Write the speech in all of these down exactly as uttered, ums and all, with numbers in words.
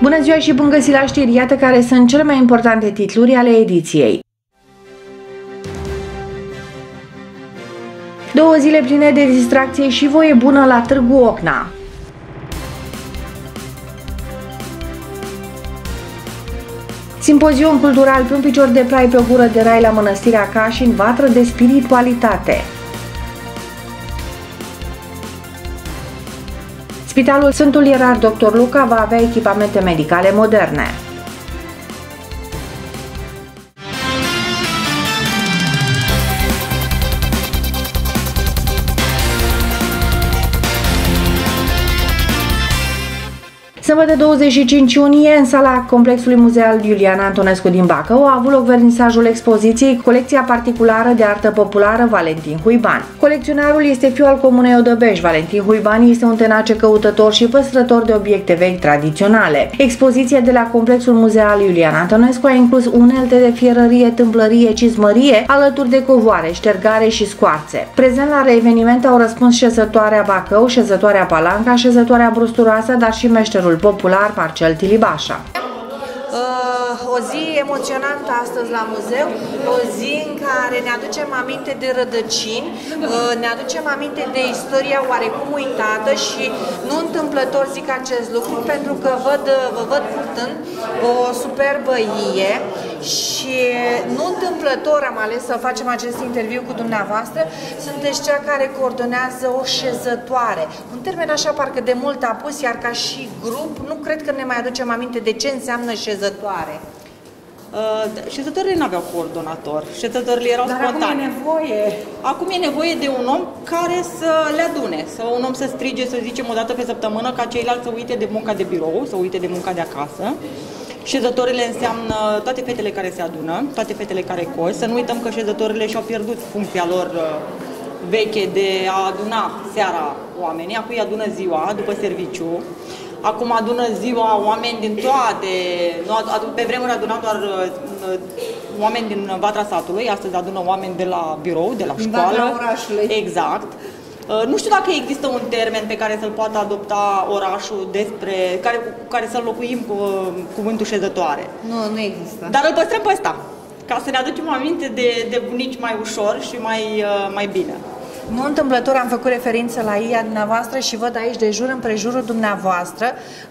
Bună ziua și bun găsit la știri, iată care sunt cele mai importante titluri ale ediției. Două zile pline de distracție și voie bună la Târgu Ocna. Simpozion cultural pe un picior de plai pe o gură de rai la Mănăstirea Cașin, vatră de spiritualitate. Spitalul Sfântul Ierarh doctor Luca va avea echipamente medicale moderne. Sâmbătă douăzeci și cinci iunie, în sala complexului muzeal Iulian Antonescu din Bacău, a avut loc vernisajul expoziției Colecția particulară de artă populară Valentin Huiban. Colecționarul este fiul al comunei Odăbeș. Valentin Huiban este un tenace căutător și păstrător de obiecte vechi tradiționale. Expoziția de la complexul muzeal Iulian Antonescu a inclus unelte de fierărie, tâmplărie, cizmărie, alături de covoare, ștergare și scoarțe. Prezent la eveniment au răspuns șezătoarea Bacău, șezătoarea Palanca, șezătoarea Brusturoasă, dar și meșterul popular Marcel Tilibașa. O zi emoționantă astăzi la muzeu, o zi în care ne aducem aminte de rădăcini, ne aducem aminte de istoria oarecum uitată și nu întâmplător zic acest lucru, pentru că văd, vă văd purtând o superbă ie și nu întâmplător am ales să facem acest interviu cu dumneavoastră, sunteți cea care coordonează o șezătoare. Un termen așa parcă de mult apus, iar ca și grup nu cred că ne mai aducem aminte de ce înseamnă șezătoare. Uh, șezătorile nu aveau coordonator, șezătorile erau Dar spontane. acum e nevoie. Acum e nevoie de un om care să le adune, să un om să strige, să zicem, o dată pe săptămână, ca ceilalți să uite de munca de birou, să uite de munca de acasă. Șezătorile înseamnă toate fetele care se adună, toate fetele care cos. Să nu uităm că șezătorile și-au pierdut funcția lor veche de a aduna seara oamenii, acum îi adună ziua, după serviciu. Acum adună ziua oameni din toate, pe vremuri adunau doar oameni din Vatra satului, astăzi adună oameni de la birou, de la școală. Din Vatra orașului. Exact. Nu știu dacă există un termen pe care să-l poată adopta orașul despre, care, care să-l locuim cu cuvântul șezătoare. Nu, nu există. Dar îl păstrăm pe ăsta, ca să ne aducem aminte de, de bunici mai ușor și mai, mai bine. Nu întâmplător am făcut referință la I A dumneavoastră și văd aici de jur împrejurul dumneavoastră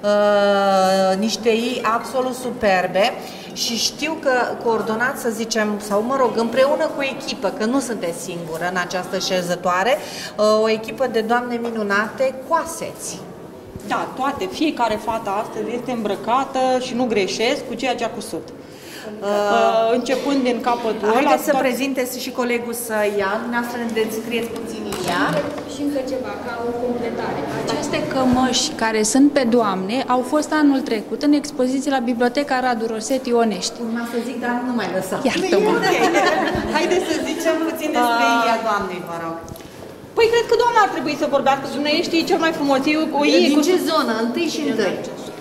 uh, niște I absolut superbe și știu că coordonați, să zicem, sau mă rog, împreună cu echipă, că nu sunteți singură în această șezătoare, uh, o echipă de doamne minunate, coaseți. Da, toate, fiecare fată astăzi este îmbrăcată și nu greșesc cu ceea ce a cusut. Uh, începând din capătul ăla... Haideți să prezinteți și colegul să ia, dumneavoastră ne descrieți puțin ea. Și încă ceva, ca o completare. Aceste cămăși care sunt pe Doamne au fost anul trecut în expoziție la Biblioteca Radu Rosetti Onești. Urma să zic, dar nu mai lăsa. Iartă-mă! Haideți să zicem puțin despre uh, ea, Doamnei, vă rog. Păi cred că doamna ar trebui să vorbească, dumneavoastră știi cel mai frumos. E o ie Din cu... ce zonă? Întâi și întâi.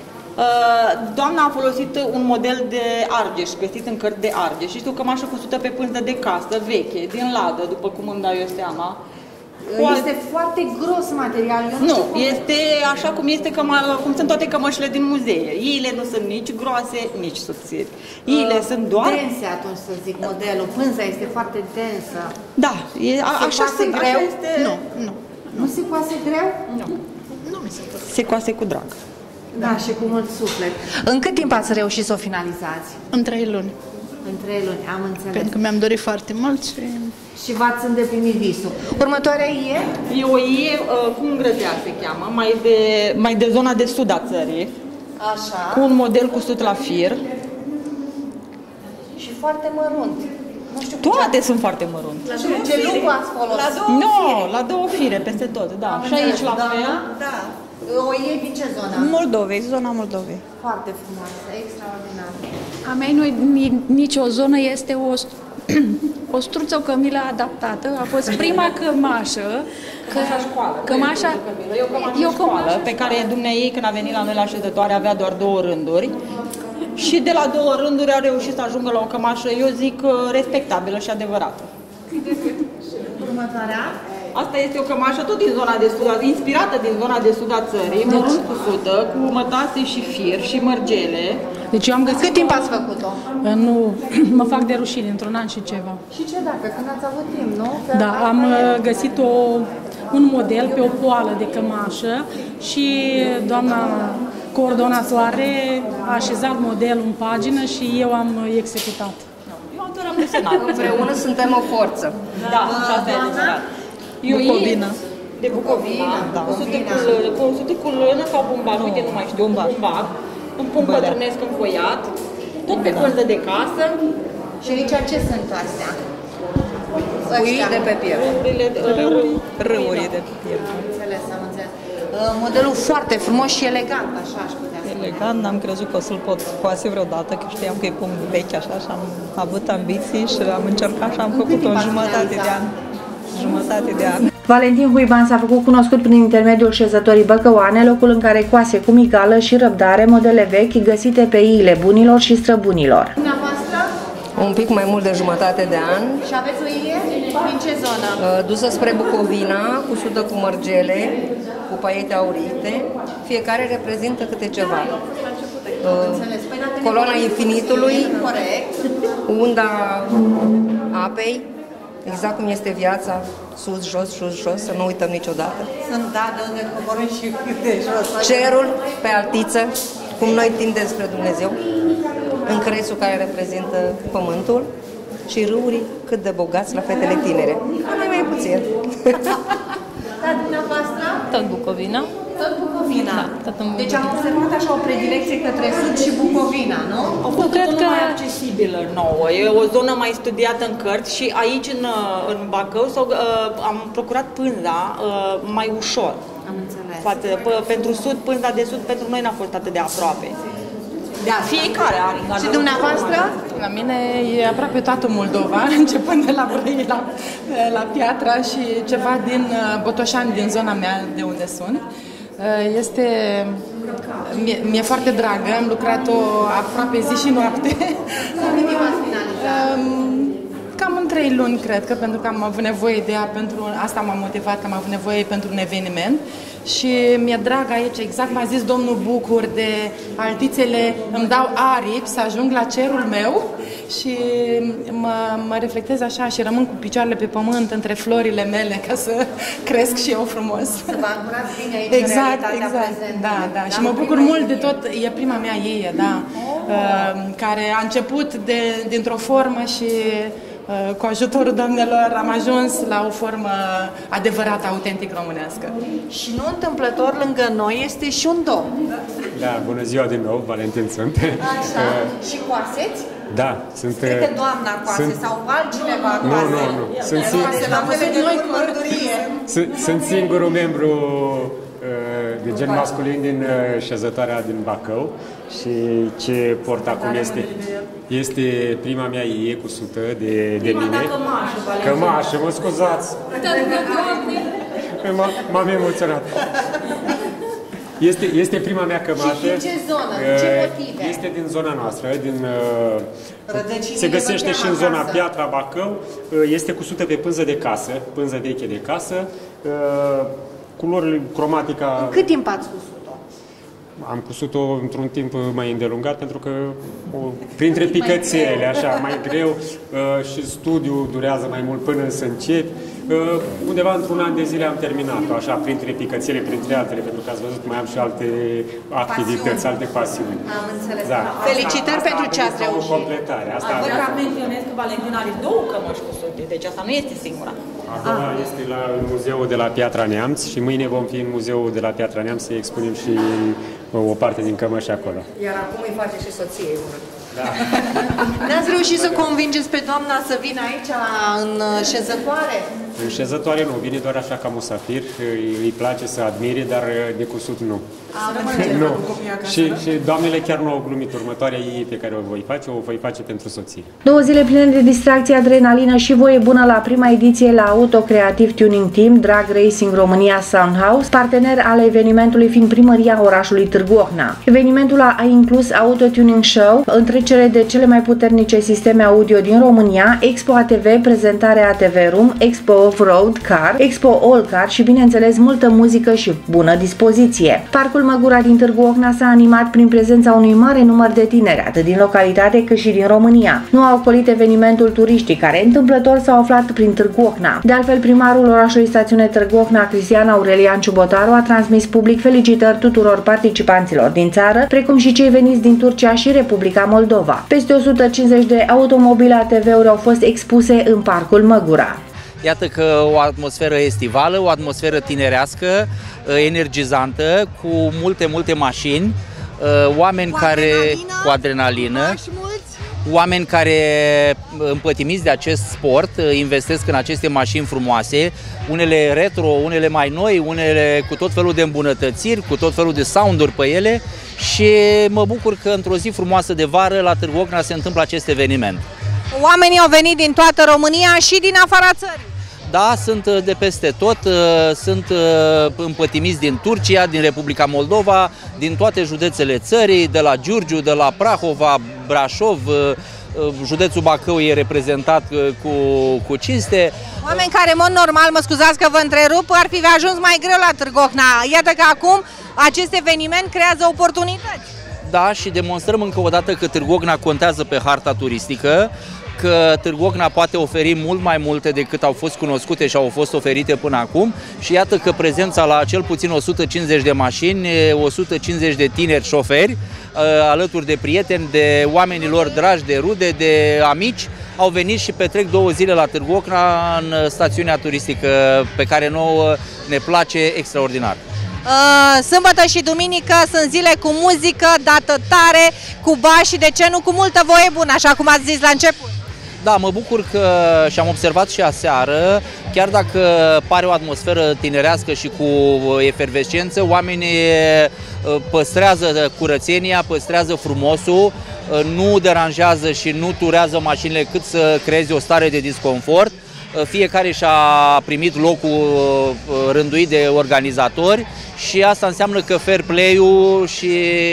Doamna a folosit un model de argeș, găsit în cărți de argeș. Și știu că cămașă cusută pe pânză de casă, veche, din ladă, după cum îmi dau eu seama. Este foarte gros material. Eu nu, nu știu este așa cum, este căma, cum sunt toate cămășile din muzee. Iile nu sunt nici groase, nici subțiri. Iile uh, sunt doar... dense, atunci să zic, modelul. Pânza este foarte densă. Da, e, a, se așa, sunt, greu? așa este... Nu, nu. Nu se coase greu? Nu. Nu mi se coase. Se coase cu drag. Da, da, și cu mult suflet. În cât timp ați reușit să o finalizați? În trei luni. În trei luni, am înțeles. Pentru că mi-am dorit foarte mult și... Și v-ați îndeplinit visul. Următoarea ie? E o ie, uh, cum grădea se cheamă, mai de, mai de zona de sud a țării. Așa. Cu un model cusut la fir. Și foarte mărunt. Nu știu toate sunt foarte mărunte. La două ce lucru ați folosit? La două no, fire. La două fire, peste tot, da. Am și aici la fel. Da. O iei din ce zonă? Moldovei, zona Moldovei. Foarte frumoasă, extraordinar. A mea nu nici o zonă, este o, o struță, o cămilă adaptată. A fost prima cămașă. Cămașa școală. Cămașa, e o cămașă e o școală, cămașă pe care dumneai, când a venit la noi la șezătoare, avea doar două rânduri. Și de la două rânduri a reușit să ajungă la o cămașă, eu zic, respectabilă și adevărată. Următoarea? Asta este o cămașă tot din zona de sud, inspirată din zona de sud a țării, mărunt cu sută, cu mătase și fir și mărgele. Deci eu am găsit. Cât timp ați făcut-o? Nu, mă fac de rușine, într-un an și ceva. Și ce dacă? Când ați avut timp, nu? Că Da, am găsit o, un model pe o poală de cămașă și doamna coordonatoare a așezat modelul în pagină și eu am executat. Eu doar am desenat. împreună suntem o forță. Da, și asta e adevărat. Bucovina. De Bucovina, da. Cu sutecul, cu sutecul lână sau bumbac, uite, nu mai știu, bumbac, bumbac, un pom pătrânesc înfoiat, tot pe pânză de casă. Și aici ce sunt astea? Ăștia de pe piept. Râuri de pe piept. Am înțeles, am înțeles. Modelul foarte frumos și elegant, așa aș putea spune. Elegant, n-am crezut că o să-l pot scoase vreodată, că știam că e punct vechi așa și am avut ambiții și am încercat și am făcut o jumătate de an. Jumătate de an. Valentin Huiban s-a făcut cunoscut prin intermediul șezătorii Băcăoane, locul în care coase cu migală și răbdare modele vechi găsite pe iile bunilor și străbunilor. Dumneavoastră? Un pic mai mult de jumătate de an. Și aveți o ie? Din ce zonă? Dusă spre Bucovina, cusută cu mărgele, cu paiete aurite. Fiecare reprezintă câte ceva. Coloana infinitului, unda apei, exact cum este viața, sus, jos, sus, jos, să nu uităm niciodată. Sunt, da, de unde coborâm și de jos. Cerul pe altiță, cum noi tindem spre Dumnezeu, încresul care reprezintă pământul și râurii cât de bogați la fetele tinere. Mai mai puțin. Dar dumneavoastră? Tot Bucovina. Tot Bucovina. Da, tot în Deci am observat așa o predilecție către sud și Bucovina, nu? A fost o zonă mai accesibilă nouă, e o zonă mai studiată în cărți și aici în, în Bacău sau, uh, am procurat pânza uh, mai ușor. Am înțeles. Față, pă, pentru sud, pânza de sud pentru noi n-a fost atât de aproape. Da, fiecare are. Și dumneavoastră? La mine e aproape toată Moldova, începând de la Brăila, la, la Piatra și ceva din Botoșani, din zona mea de unde sunt. Este, mi-e foarte dragă, am lucrat-o aproape zi și noapte. Cam în trei luni, cred că, pentru că am avut nevoie de ea, pentru asta m-a motivat, că am avut nevoie pentru un eveniment. Și mi-e drag aici, exact m-a zis domnul Bucur, de altițele îmi dau aripi să ajung la cerul meu și mă, mă reflectez așa și rămân cu picioarele pe pământ între florile mele ca să cresc și eu frumos. Să vă ancorați bine aici exact, în realitatea exact. prezentă. Da, da. Și mă bucur mult de tot, e prima mea ie, da, uh, care a început de, dintr-o formă și cu ajutorul doamnelor am ajuns la o formă adevărată, autentic românească. Și nu întâmplător, lângă noi este și un domn. Da, bună ziua din nou, Valentin sunt. Așa, și coaseți? Da, sunt... Cred că doamna coase sunt, sau altcineva nu, coase. Nu, nu, nu. Sunt, sunt, sunt singurul membru de gen masculin din șezătoarea din Bacău și ce port acum este, este prima mea ie cu sută de, de mine. Cămașă, mă scuzați! M-am emoționat. Este, este prima mea cămașă. Și din ce zonă? Din ce motive? Este din zona noastră, din, se găsește și în zona Piatra, Bacău. Este cusută pe pânză de casă, pânză veche de casă. Culorile, cromatica... În cât timp ați cusut-o? Am cusut-o într-un timp mai îndelungat, pentru că o, printre picățele, așa, mai greu uh, și studiul durează mai mult până să începi. Uh, undeva într-un an de zile am terminat-o, așa, printre picățele, printre altele, pentru că ați văzut, mai am și alte activități, pasiuni. alte pasiuni. Am înțeles. Da. Felicitări asta, pentru asta ce ați reușit. O completare. Asta Vă să menționez că Valentin are două cămăși cusute, deci asta nu este singura. Acum ah. este la muzeul de la Piatra Neamț și mâine vom fi în muzeul de la Piatra Neamț să expunem și o parte din cămăși acolo. Iar acum îi face și soției una. Da. N-ați reușit să convingeți pe doamna să vină aici la, în șezătoare? În șezătoare nu, vine doar așa ca musafir, îi, îi place să admire, dar de cusut nu. nu. Și, și doamnele chiar nu au glumit. Următoarea ei pe care o voi face, o voi face pentru soție. Două zile pline de distracție, adrenalină și voie bună la prima ediție la Auto Creative Tuning Team Drag Racing România Soundhouse, partener al evenimentului fiind primăria orașului Târgu Ocna. Evenimentul a inclus Auto Tuning Show, întrecere de cele mai puternice sisteme audio din România, Expo A T V, prezentare A T V Room, Expo Off-Road Car, Expo All Car și, bineînțeles, multă muzică și bună dispoziție. Parcul Măgura din Târgu Ocna s-a animat prin prezența unui mare număr de tineri, atât din localitate cât și din România. Nu a ocolit evenimentul turiștii, care întâmplător s-au aflat prin Târgu Ocna. De altfel, primarul orașului stațiune Târgu Ocna, Cristian Aurelian Ciubotaru, a transmis public felicitări tuturor participanților din țară, precum și cei veniți din Turcia și Republica Moldova. Peste o sută cincizeci de automobile A T V-uri au fost expuse în Parcul Măgura. Iată că o atmosferă estivală, o atmosferă tinerească, energizantă, cu multe, multe mașini, oameni cu care adrenalină, cu adrenalină, oameni care, împătimiți de acest sport, investesc în aceste mașini frumoase, unele retro, unele mai noi, unele cu tot felul de îmbunătățiri, cu tot felul de sound-uri pe ele, și mă bucur că într-o zi frumoasă de vară la Târgu Ocna se întâmplă acest eveniment. Oamenii au venit din toată România și din afara țării. Da, sunt de peste tot, sunt împătimiți din Turcia, din Republica Moldova, din toate județele țării, de la Giurgiu, de la Prahova, Brașov, județul Bacău e reprezentat cu, cu cinste. Oameni care, în mod normal, mă scuzați că vă întrerup, ar fi ajuns mai greu la Târgu Ocna. Iată că acum acest eveniment creează oportunități. Da, și demonstrăm încă o dată că Târgu Ocna contează pe harta turistică, că Târgu Ocna poate oferi mult mai multe decât au fost cunoscute și au fost oferite până acum, și iată că prezența la cel puțin o sută cincizeci de mașini, o sută cincizeci de tineri șoferi, alături de prieteni, de oamenilor dragi, de rude, de amici, au venit și petrec două zile la Târgu Ocna în stațiunea turistică pe care nouă ne place extraordinar. Sâmbătă și duminică sunt zile cu muzică, dată tare, cu bani și, de ce nu, cu multă voie bună, așa cum ați zis la început. Da, mă bucur că, și am observat și aseară, chiar dacă pare o atmosferă tinerească și cu efervescență, oamenii păstrează curățenia, păstrează frumosul, nu deranjează și nu turează mașinile cât să creeze o stare de disconfort. Fiecare și-a primit locul rânduit de organizatori și asta înseamnă că fair play-ul și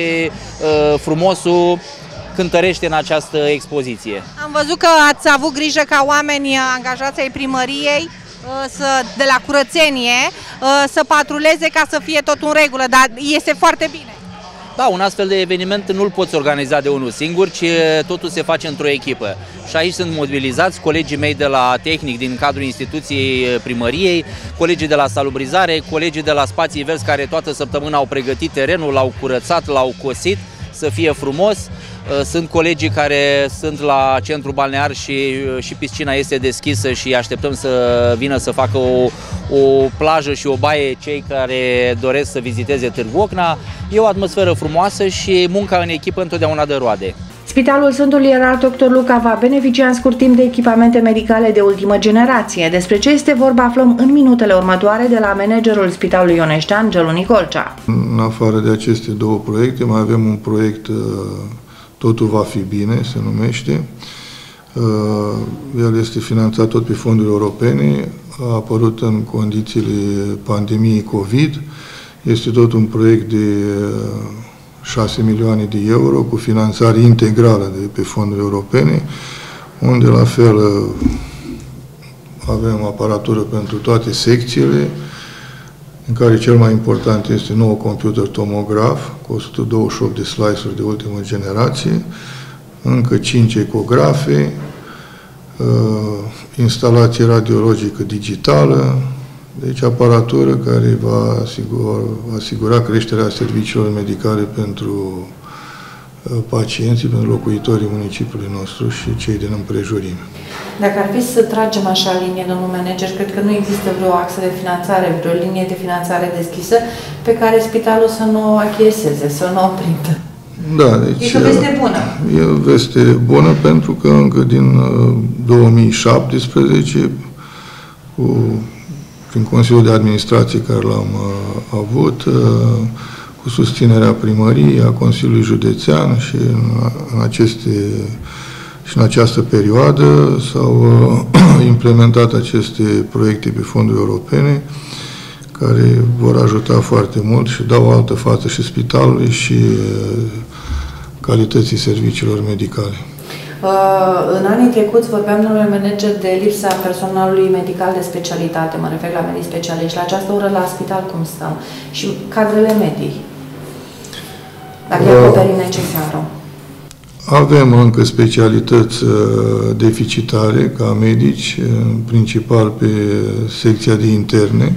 uh, frumosul cântărește în această expoziție. Am văzut că ați avut grijă ca oameni angajați ai primăriei, să, de la curățenie, să patruleze ca să fie tot în regulă, dar este foarte bine. Da, un astfel de eveniment nu-l poți organiza de unul singur, ci totul se face într-o echipă. Și aici sunt mobilizați colegii mei de la tehnic din cadrul instituției primăriei, colegii de la salubrizare, colegii de la spații verzi care toată săptămâna au pregătit terenul, l-au curățat, l-au cosit să fie frumos. Sunt colegii care sunt la centru balnear și, și piscina este deschisă și așteptăm să vină să facă o, o plajă și o baie cei care doresc să viziteze Târgu Ocna. E o atmosferă frumoasă și munca în echipă întotdeauna dă roade. Spitalul Sfântul Ierarh doctor Luca va beneficia în scurt timp de echipamente medicale de ultimă generație. Despre ce este vorba aflăm în minutele următoare de la managerul Spitalului Ioneștean, Gelu Nicolcea. În afară de aceste două proiecte, mai avem un proiect Totul va fi bine, se numește. El este finanțat tot pe fonduri europene, a apărut în condițiile pandemiei COVID. Este tot un proiect de șase milioane de euro cu finanțare integrală de pe fonduri europene, unde la fel avem aparatură pentru toate secțiile, în care cel mai important este nou computer tomograf cu o sută douăzeci și opt de slice-uri de ultimă generație, încă cinci ecografe, instalație radiologică digitală, deci aparatură care va asigura, va asigura creșterea serviciilor medicale pentru pacienții, pentru locuitorii municipiului nostru și cei din împrejurime. Dacă ar fi să tragem așa linie, domnul manager, cred că nu există vreo axă de finanțare, vreo linie de finanțare deschisă pe care spitalul să nu o achieseze, să nu o prindă. Da, deci e o veste bună. E o veste bună pentru că încă din două mii șaptesprezece, cu, prin Consiliul de Administrație care l-am uh, avut, uh, cu susținerea primăriei, a Consiliului Județean și în, în aceste și în această perioadă s-au uh, implementat aceste proiecte pe fonduri europene care vor ajuta foarte mult și dau o altă față și spitalului și uh, calității serviciilor medicale. În anii trecuți vorbeam, domnule manager, de lipsa personalului medical de specialitate, mă refer la medici specialiști. La această oră la spital cum stăm? Și cadrele medii, dacă e acoperit necesară. Avem încă specialități deficitare ca medici, în principal pe secția de interne.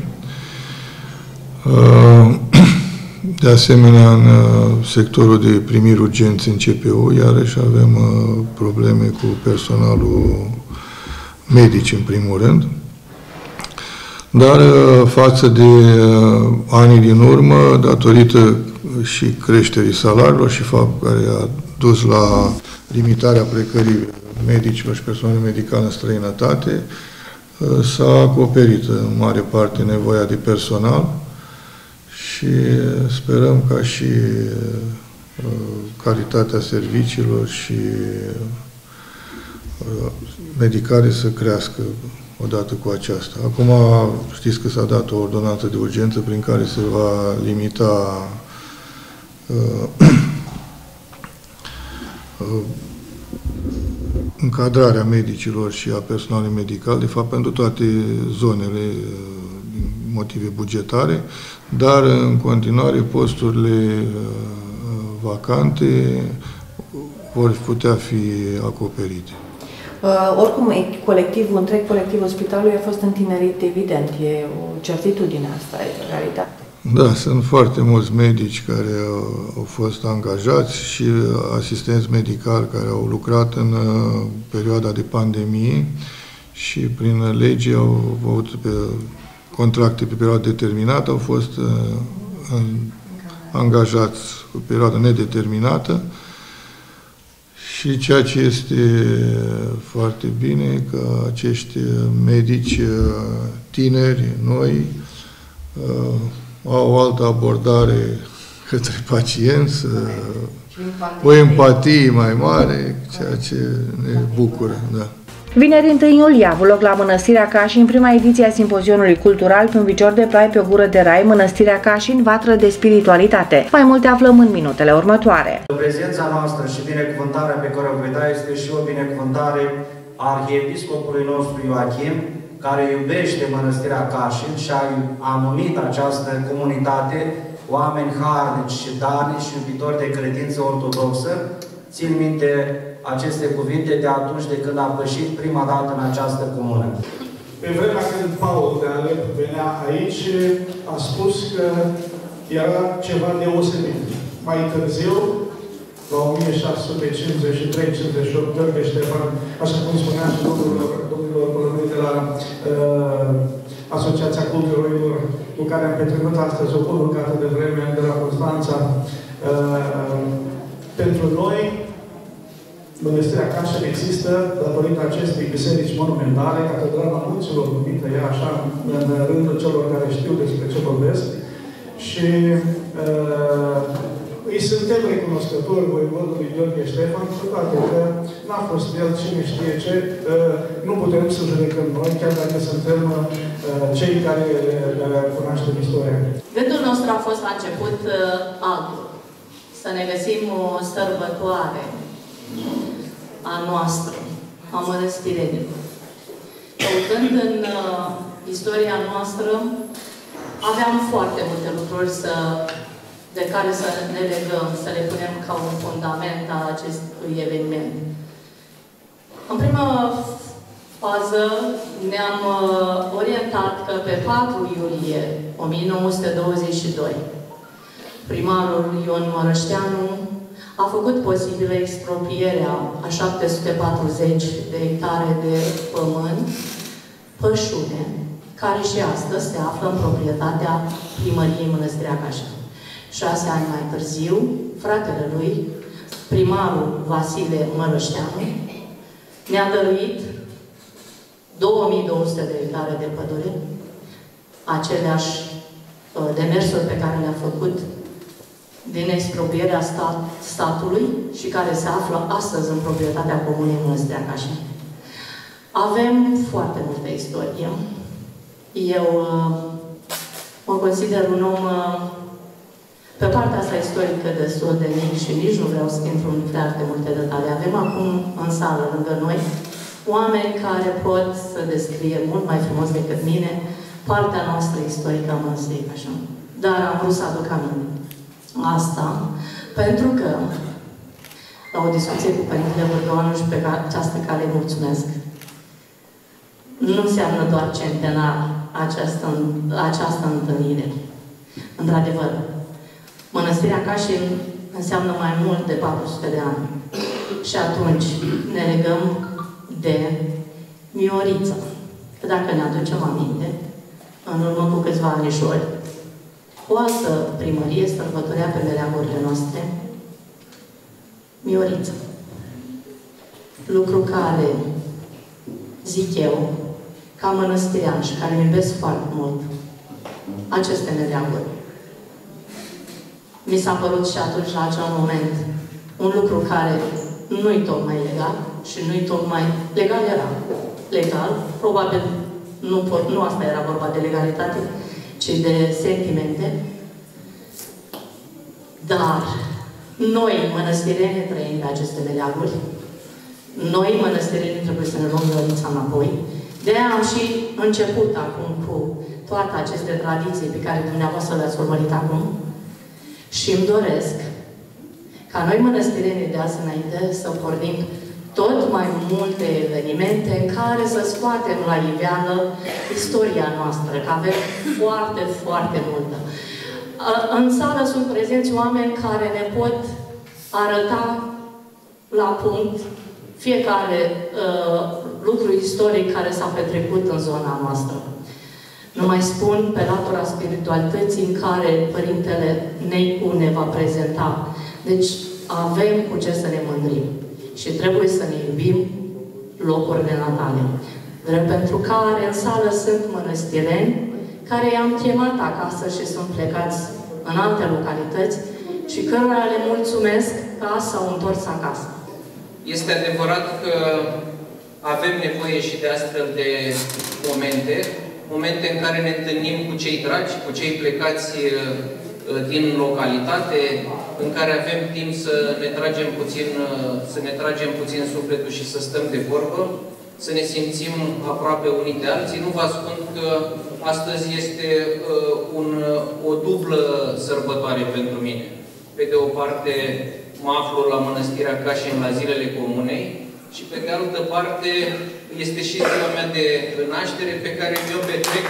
De asemenea, în sectorul de primiri urgențe în C P O, iarăși avem probleme cu personalul medic, în primul rând. Dar față de anii din urmă, datorită și creșterii salariilor și fapt care a dus la limitarea plecării medicilor și personalului medical în străinătate, s-a acoperit în mare parte nevoia de personal și sperăm ca și calitatea serviciilor și medicale să crească odată cu aceasta. Acum știți că s-a dat o ordonanță de urgență prin care se va limita uh, uh, încadrarea medicilor și a personalului medical, de fapt pentru toate zonele din motive bugetare, dar în continuare posturile vacante vor putea fi acoperite. Uh, oricum, colectivul, întreg colectivul spitalului a fost întinerit, evident, e o certitudine asta, e realitate. Da, sunt foarte mulți medici care au, au fost angajați și asistenți medicali care au lucrat în uh, perioada de pandemie și prin lege au avut pe contracte pe perioadă determinată, au fost uh, în, angajați pe perioadă nedeterminată. Și ceea ce este foarte bine, că acești medici tineri, noi, au o altă abordare către pacienți, o empatie mai mare, ceea ce ne bucură. Da. Vineri întâi iulie a avut loc la Mănăstirea Cașin prima ediție a simpozionului cultural Pe un picior de prai, pe o gură de rai, Mănăstirea Cașin, vatră de spiritualitate. Mai multe aflăm în minutele următoare. Prezența noastră și binecuvântarea pe care o voi da este și o binecuvântare a arhiepiscopului nostru Ioachim, care iubește Mănăstirea Cașin și a numit această comunitate oameni harnici și darnici și iubitori de credință ortodoxă. Țin minte aceste cuvinte de atunci de când am pășit prima dată în această comună. Pe vremea când Paul de Alep venea aici, a spus că era ceva deosebit. Mai târziu, la o mie șase sute cincizeci și trei cincizeci și opt, Gheorghe Ștefan, așa cum spunea și domnilor, domnilor colegi de la uh, Asociația Culturilor, cu care am petrecut astăzi o bună bucată de vreme de la Constanța, uh, pentru noi, Mănăstirea Cașin există datorită acestei biserici monumentale, Catedrala Munților, numită ea așa în rândul celor care știu despre ce vorbesc. Și uh, îi suntem recunoscători voievodului Gheorghe Ștefan, cu toate că n-a fost el cine știe ce, uh, nu putem să judecăm noi, chiar dacă suntem uh, cei care uh, cunoaștem istoria. Gândul nostru a fost la început uh, altul. Să ne găsim o sărbătoare a noastră, a mănăstirenilor. Căutând în uh, istoria noastră, aveam foarte multe lucruri să, de care să ne legăm, să le punem ca un fundament al acestui eveniment. În prima fază ne-am uh, orientat că pe patru iulie o mie nouă sute douăzeci și doi, primarul Ion Mărășteanu a făcut posibilă expropierea a șapte sute patruzeci de hectare de pământ, pășune, care și astăzi se află în proprietatea primăriei Mănăstirea Cașin. Șase ani mai târziu, fratele lui, primarul Vasile Mărășteanu, ne-a dăruit două mii două sute de hectare de pădure, aceleași demersuri pe care le-a făcut din expropierea stat, statului și care se află astăzi în proprietatea Comunei Mănăstirea Cașin. Avem foarte multă istorie. Eu uh, mă consider un om uh, Pe partea asta istorică destul de mic și nici nu vreau să intru în foarte multe detalii. Avem acum în sală, lângă noi, oameni care pot să descrie mult mai frumos decât mine partea noastră istorică a Mănăstirii Cașin. Dar am vrut să aduc aminte asta, pentru că la o discuție cu Părintele Bărdoanu și pe această cale mulțumesc. Nu înseamnă doar centenar această, această întâlnire. Într-adevăr, Mănăstirea Cașin înseamnă mai mult de patru sute de ani. Și atunci ne legăm de Miorița. Că dacă ne aducem aminte, în urmă cu câțiva anișori, o altă primărie sărbătorea pe meleagurile noastre Miorița. Lucru care, zic eu, ca mănăstirean și care îmi iubesc foarte mult aceste meleaguri, mi s-a părut și atunci, la acel moment, un lucru care nu-i tocmai legal și nu-i tocmai... Legal era. Legal. Probabil nu, pot, nu asta era vorba de legalitate, ci de sentimente. Dar noi, mănăstireni, trăim pe aceste meleaguri. Noi, mănăstireni, trebuie să ne luăm Miorița înapoi. De-aia am și început acum cu toate aceste tradiții pe care dumneavoastră le-ați urmărit acum. Și îmi doresc ca noi, mănăstirenii de azi înainte, să pornim tot mai multe evenimente în care să scoatem la iveală istoria noastră, că avem foarte, foarte multă. În sală sunt prezenți oameni care ne pot arăta la punct fiecare uh, lucru istoric care s-a petrecut în zona noastră. Nu mai spun pe latura spiritualității în care Părintele Neicu ne va prezenta. Deci avem cu ce să ne mândrim. Și trebuie să ne iubim locurile natale. Drept pentru care în sală sunt mănăstireni care i-am chemat acasă și sunt plecați în alte localități și cărora le mulțumesc că s-au întors acasă. Este adevărat că avem nevoie și de astfel de momente, momente în care ne întâlnim cu cei dragi, cu cei plecați din localitate, în care avem timp să ne tragem puțin, să ne tragem puțin sufletul și să stăm de vorbă, să ne simțim aproape unii de alții. Nu vă ascund că astăzi este un, o dublă sărbătoare pentru mine. Pe de o parte, mă aflu la Mănăstirea Cașin la zilele comunei și pe de altă parte este și ziua mea de naștere pe care mi-o petrec,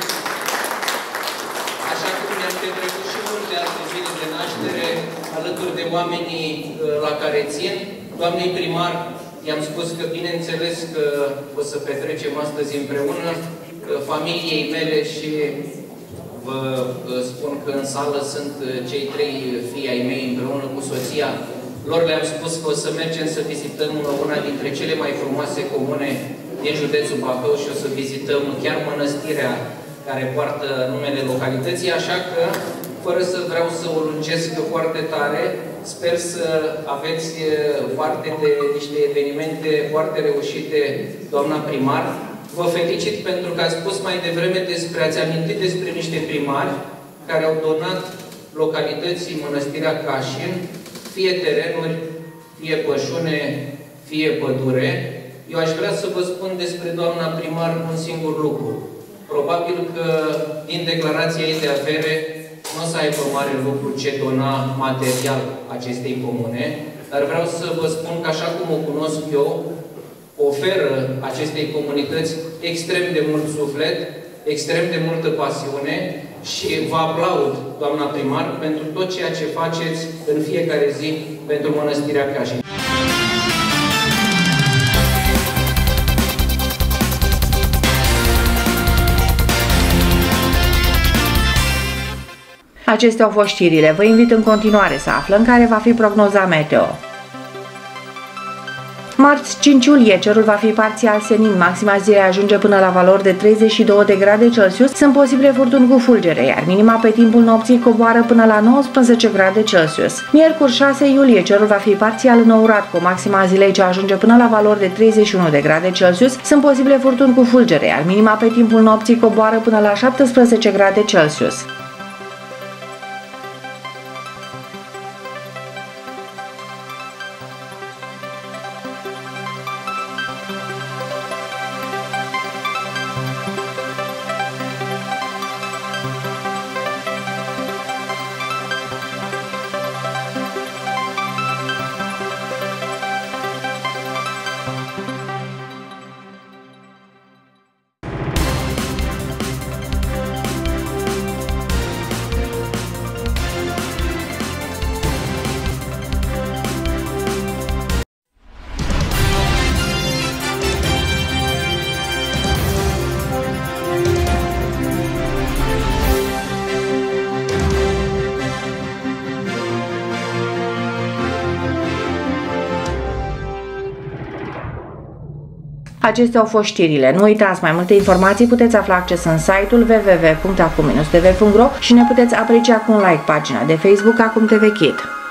așa cum mi-am petrecut și multe alte zile de naștere alături de oamenii la care țin. Doamnei primar, i-am spus că bineînțeles că o să petrecem astăzi împreună, familiei mele și vă spun că în sală sunt cei trei fii ai mei împreună cu soția. Lor le-am spus că o să mergem să vizităm una dintre cele mai frumoase comune din județul Bacău și o să vizităm chiar mănăstirea care poartă numele localității, așa că, fără să vreau să o lungesc foarte tare, sper să aveți parte de niște evenimente foarte reușite, doamna primar. Vă felicit pentru că ați spus mai devreme despre, ați amintit despre niște primari care au donat localității Mănăstirea Cașin, fie terenuri, fie pășune, fie pădure. Eu aș vrea să vă spun despre doamna primar un singur lucru. Probabil că din declarația ei de avere nu o să aibă mare lucru ce dona material acestei comune, dar vreau să vă spun că așa cum o cunosc eu, oferă acestei comunități extrem de mult suflet, extrem de multă pasiune și vă aplaud, doamna primar, pentru tot ceea ce faceți în fiecare zi pentru Mănăstirea Cașin. Acestea au fost știrile. Vă invit în continuare să aflăm care va fi prognoza meteo. Marți, cinci iulie, cerul va fi parțial senin, maxima zilei ajunge până la valori de treizeci și două de grade Celsius, sunt posibile furtuni cu fulgere, iar minima pe timpul nopții coboară până la nouăsprezece grade Celsius. Miercuri, șase iulie, cerul va fi parțial înourat, cu maxima zilei ce ajunge până la valori de treizeci și unu de grade Celsius, sunt posibile furtuni cu fulgere, iar minima pe timpul nopții coboară până la șaptesprezece grade Celsius. Acestea au fost știrile. Nu uitați, mai multe informații puteți afla acces în site-ul w w w punct acum t v punct ro și ne puteți aprecia cu un like pagina de Facebook Acum T V Kid.